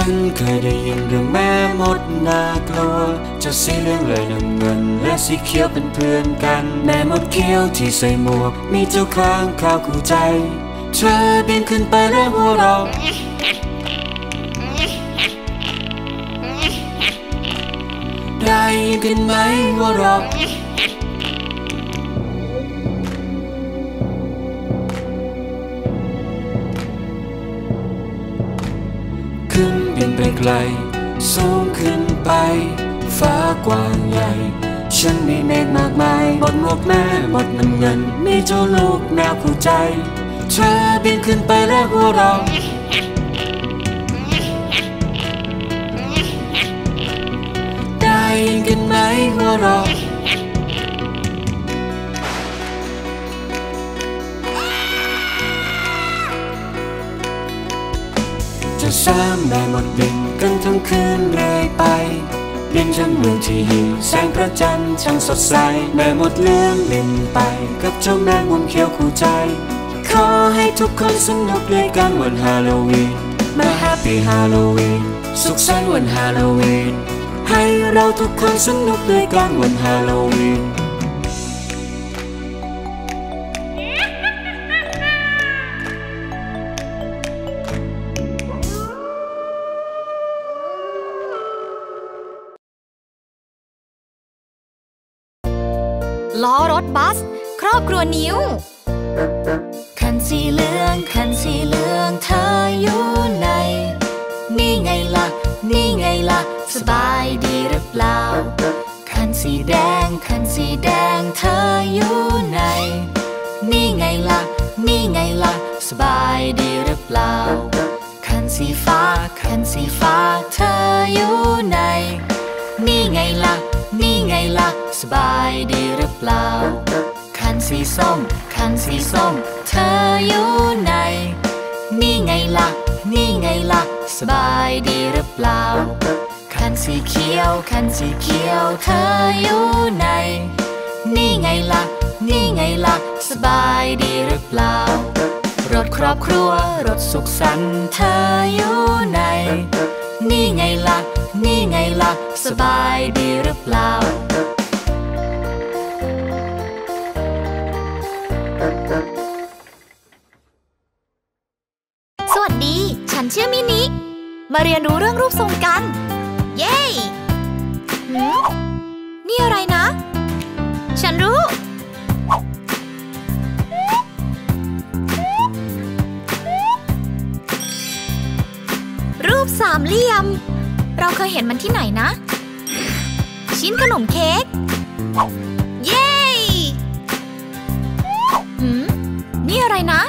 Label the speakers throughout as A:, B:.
A: นเคยได้ยินเรื่องแม่มดน่ากลัวจะสีเหลืองเลยน้ำเงินและสีเขียวเป็นเพื่อนกันแม่มดเขียวที่ใส่หมวกมีเจ้าค้างคาวคู่ใจเธอบินขึ้นไปและหัวเราะได้ยินกันไหมหัวเราะขึ้นบินไปไกลสูงขึ้นไปฟ้ากว้างใหญ่ฉันมีเมฆมากมายบนหมวกแม่มดน้ำเงินมีเจ้าลูกแมวคู่ใจเธอบินขึ้นไปและหัวเราะได้ยินกันไหมหัวเราะจะสามแม่มดบินกันทั้งคืนเรื่อยไปบินจนเมืองที่หิวแสงพระจันทร์ช่างสดใสแม่มดเหลืองบินไปกับเจ้าแมงมุมเขียวคู่ใจขอให้ทุกคนสนุกด้วยกันวันฮาโลวีนมาแฮปปี้ฮาโลวีนสุขสันต์วันฮาโลวีนให้เราทุกคนสนุกด้วยกันวันฮาโลวีน
B: ล้อรถบัสครอบครัวนิ้วคันสีเหลืองคันสีเหลืองเธออยู่ไหนนี่ไงล่ะนี่ไงล่ะสบายดีหรือเปล่าคันสีแดงคันสีแดงเธออยู่ไหนนี่ไงล่ะนี่ไงล่ะสบายดีหรือเปล่าคันสีฟ้าคันสีฟ้าเธออยู่ไหนนี่ไงล่ะนี่ไงล่ะสบายดีหรือเปล่าคันสีส้มคันสีส้มเธออยู่ไหนนี่ไงล่ะนี่ไงล่ะสบายดีหรือเปล่าคันสีเขียวคันสีเขียวเธออยู่ไหนนี่ไงล่ะนี่ไงล่ะสบายดีหรือเปล่ารถครอบครัวรถสุขสันต์เธออยู่ไหนนี่ไงล่ะนี่ไงล่ะสบายดีหรือเปล่าสวัสดีฉันชื่อมินิมาเรียนรู้เรื่องรูปทรงกันเย้นี่อะไรนะฉันรู้รูปสามเหลี่ยมเราเคยเห็นมันที่ไหนนะชิ้นขนมเค้กเย้นี่อะไรนะ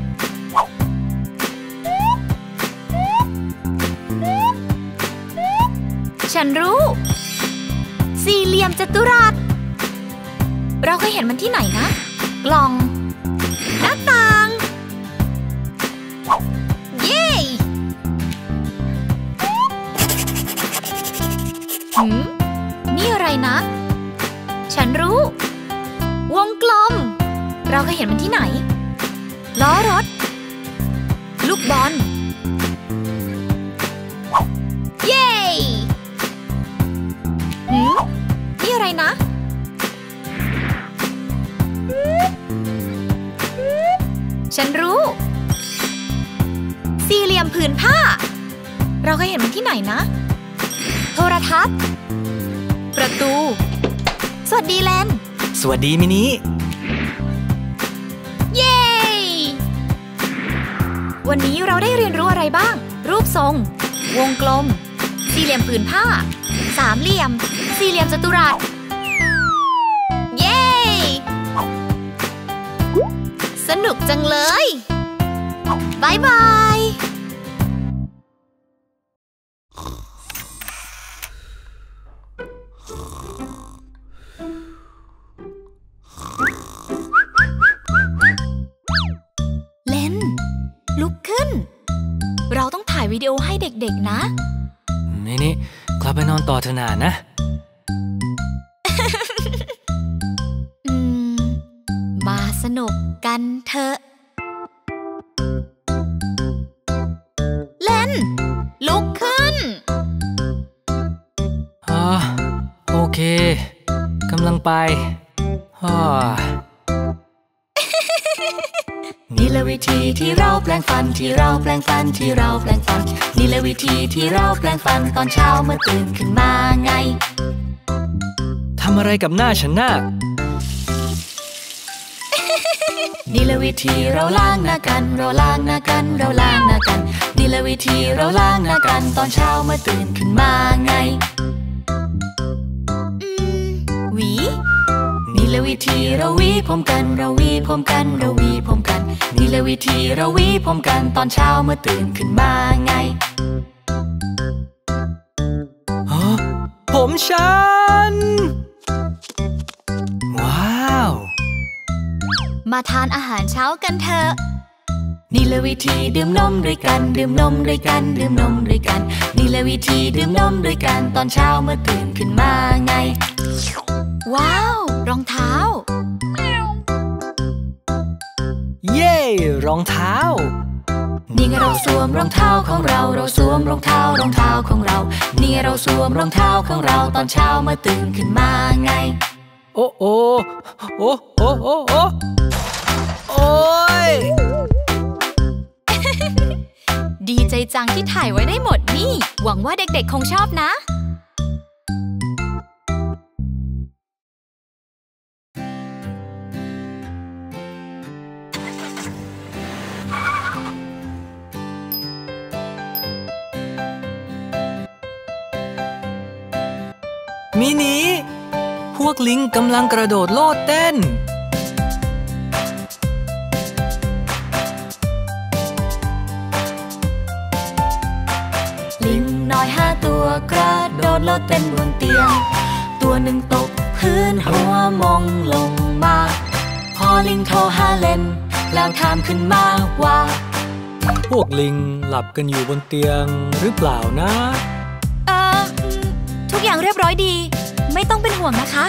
B: ฉันรู้สี่เหลี่ยมจัตุรัสเราเคยเห็นมันที่ไหนนะกล่องหน้าต่างเย้นี่อะไรนะฉันรู้วงกลมเราเคยเห็นมันที่ไหนล้อรถลูกบอลเย้นี่อะไรนะฉันรู้สี่เหลี่ยมผืนผ้าเราเคยเห็นมันที่ไหนนะโทรทัศน์ประตูสวัสดีแลน
C: สวัสดีมินิ
B: เย้วันนี้เราได้เรียนรู้อะไรบ้างรูปทรงวงกลมสี่เหลี่ยมผืนผ้าสามเหลี่ยมสี่เหลี่ยมจัตุรัสเย้สนุกจังเลยบายบายลุกขึ้นเราต้องถ่ายวิดีโอให้เด็กๆนะ
C: นี่กลับไปนอนต่อเถอะนะ
B: มาสนุกกันเถอะเล่นลุกขึ้น
C: กำลังไป
B: นี่แหละวิธีที่เราแปรงฟันที่เราแปรงฟันที่เราแปรงฟันนี่แหละวิธีที่เราแปรงฟันตอนเช้าเมื่อตื่นขึ้นมาไง
C: ทำอะไรกับหน้าฉันน่ะ
B: นี่แหละวิธีเราล้างหน้ากันเราล้างหน้ากันเราล้างหน้ากันนี่แหละวิธีเราล้างหน้ากันตอนเช้าเมื่อตื่นขึ้นมาไงหวีนี่แหละวิธีเราหวีผมกันเราหวีผมกันเราหวีผมกันนี่แหละวิธีเราหวีผมกันตอนเช้าเมื่อตื่นขึ้นมาไง
C: ผมฉันว้าว
B: มาทานอาหารเช้ากันเถอะนี่แหละวิธีดื่มนมด้วยกันดื่มนมด้วยกันดื่มนมด้วยกันนี่แหละวิธีดื่มนมด้วยกันตอนเช้าเมื่อตื่นขึ้นมาไงว้าวรองเท้า
C: เย้รองเท้า
B: นี่ไงเราสวมรองเท้าของเราเราสวมรองเท้ารองเท้าของเรานี่ไงเราสวมรองเท้าของเราตอนเช้าเมื่อตื่นขึ้นมาไง
C: โอ้โอ้โอ้โอ้โอ้โอ้โอ้ย
B: ดีใจจังที่ถ่ายไว้ได้หมดนี่หวังว่าเด็กๆคงชอบนะ
C: มินิพวกลิงกำลังกระโดดโลดเต้น
B: ลิงน้อย5 ตัวกระโดดโลดเต้นบนเตียงตัวหนึ่งตกพื้นหัวมองลงมาพอลิงโทรหาเลนแล้วถามขึ้นมาว่า
C: พวกลิงหลับกันอยู่บนเตียงหรือเปล่านะ
B: ทุกอย่างเรียบร้อยดีไม่ต้องเป็นห่วงนะคะ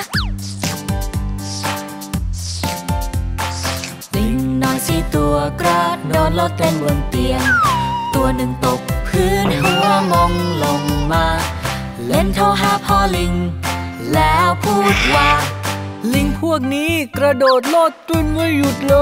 B: ลิงน้อย4 ตัวกระโดดโลดเต้นบนเตียงตัวหนึ่งตกพื้นหัวมองลงมาเล่นโทรหาพ่อลิงแล้วพูดว่า
C: ลิงพวกนี้กระโดดโลดเต้นไม่หยุดเลย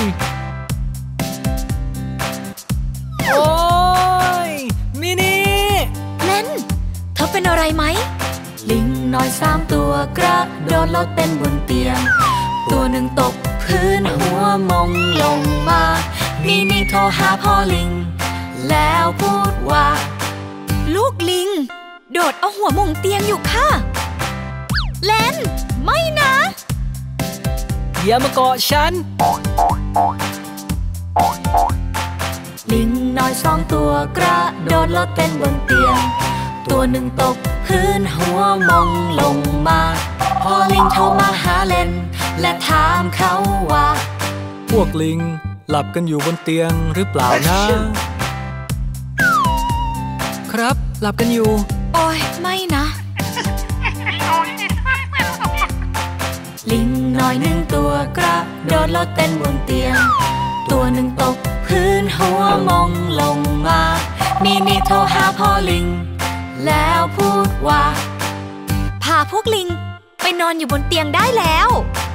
C: โอ้ยมินิ
B: เล่นเธอเป็นอะไรไหมลิงน้อย3 ตัวกระโดดโลดเต้นบนเตียงตัวหนึ่งตกพื้นหัวมองลงมามินิโทรหาพ่อลิงแล้วพูดว่าลูกลิงโดดเอาหัวมุงเตียงอยู่ค่ะเล่นไม่นะ
C: อย่ามาเกาะฉัน
B: ลิงน้อย2 ตัวกระโดดโลดเต้นบนเตียงตัวหนึ่งตกพื้นหัวมองลงมาพอลิงโทรมาหาเลนและถามเขาว่า
C: พวกลิงหลับกันอยู่บนเตียงหรือเปล่านะครับหลับกันอยู่
B: โอ้ยไม่นะลิงน้อย1 ตัวกระโดดโลดเต้นบนเตียงตัวหนึ่งตกพื้นหัวมองลงมามินิโทรหาพ่อลิงแล้วพูดว่าพาพวกลิงไปนอนอยู่บนเตียงได้แล้ว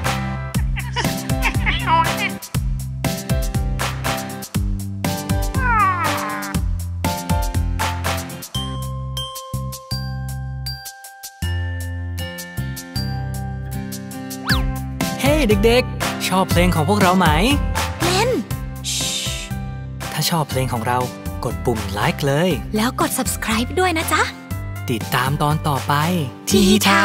C: เฮ้เด็กๆชอบเพลงของพวกเราไหม
B: เล่น
C: ถ้าชอบเพลงของเรากดปุ่มไลค์เลย
B: แล้วกด subscribe ด้วยนะจ๊ะ
C: ติดตามตอนต่อไป
B: ทีเท้า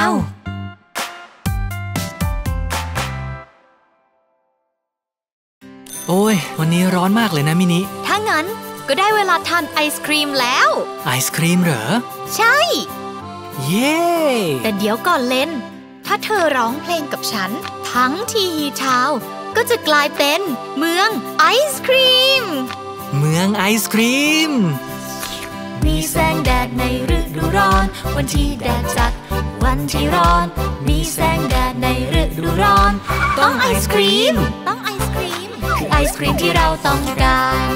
C: โอ้ยวันนี้ร้อนมากเลยนะมินิ
B: ถ้างั้นก็ได้เวลาทานไอศครีมแล้ว
C: ไอศครีมเหรอ
B: ใช่
C: เย้
B: แต่เดี๋ยวก่อนเล่นถ้าเธอร้องเพลงกับฉันทั้งทีเท้าก็จะกลายเป็นเมืองไอศครีม
C: เมืองไอศครีม
B: มีแสงแดดในฤดูร้อนวันที่แดดจัดวันที่ร้อนมีแสงแดดในฤดูร้อนต้องไอศครีมต้องไอศครีมคือไอศครีมที่เราต้องการ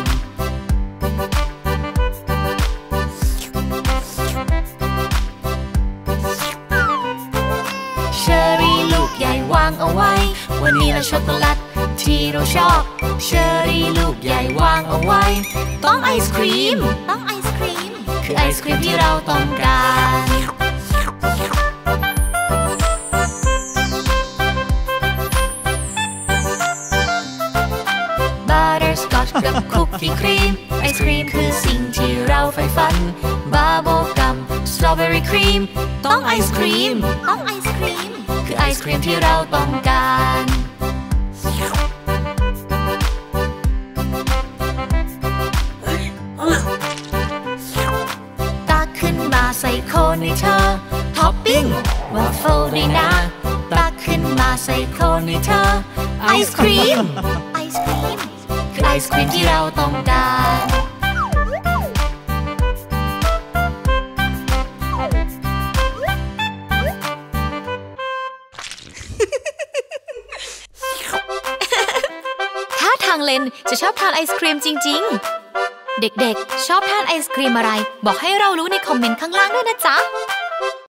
B: วานิลาช็อกโกแลตที่เราชอบเชอร์รี่ลูกใหญ่วางเอาไว้ต้องไอศครีมคือไอศครีมที่เราต้องการบัตเตอร์สกอตช์กับคุกกี้ครีมไอศครีมคือสิ่งที่เราใฝ่ฝันบับเบิ้ลกัมสตรอเบอรี่ครีมต้องไอศครีมคือไอศครีมที่เราต้องการตักขึ้นมาใส่โคนให้เธอท็อปปิ้งวาฟเฟิลด้วยนะตักขึ้นมาใส่โคนให้เธอไอศครีมคือไอศครีมที่เราต้องการถ้าทางเลนจะชอบทานไอศครีมจริงๆเด็กๆชอบทานไอศครีมอะไรบอกให้เรารู้ในคอมเมนต์ข้างล่างด้วยนะจ๊ะ